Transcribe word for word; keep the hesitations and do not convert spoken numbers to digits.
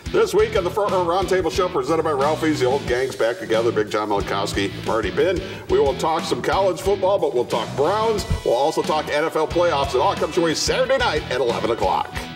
This week on the Front Row Roundtable Show presented by Ralphie's, the old gang's back together. Big John Malkowski, Marty Bin. We will talk some college football, but we'll talk Browns. We'll also talk N F L playoffs. It all comes your way Saturday night at eleven o'clock.